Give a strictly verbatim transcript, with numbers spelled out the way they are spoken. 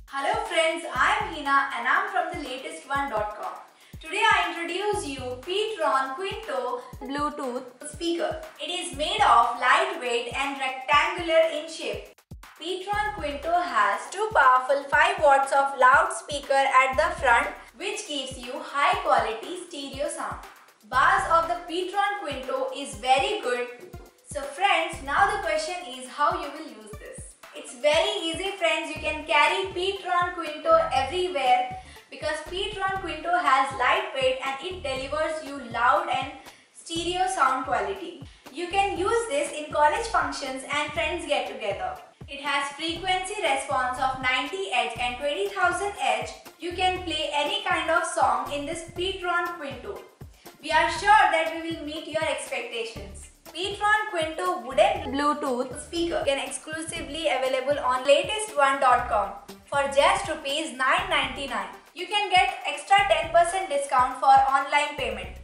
Hello friends, I am Hina and I am from the latest one dot com. Today I introduce you PTron Quinto Bluetooth speaker. It is made of lightweight and rectangular in shape. PTron Quinto has two powerful five watts of loudspeaker at the front which gives you high quality stereo sound. Bass of the PTron Quinto is very good. So friends, now the question is how you will use this. It's very easy friends, you can carry PTron Quinto everywhere because PTron Quinto has lightweight and it delivers you loud and stereo sound quality. You can use this in college functions and friends get together. It has frequency response of ninety hertz and twenty thousand hertz. You can play any kind of song in this PTron Quinto. We are sure that we will meet your expectations. PTron Quinto Wooden Bluetooth speaker can exclusively available on latest one dot com for just rupees nine ninety-nine. You can get extra ten percent discount for online payment.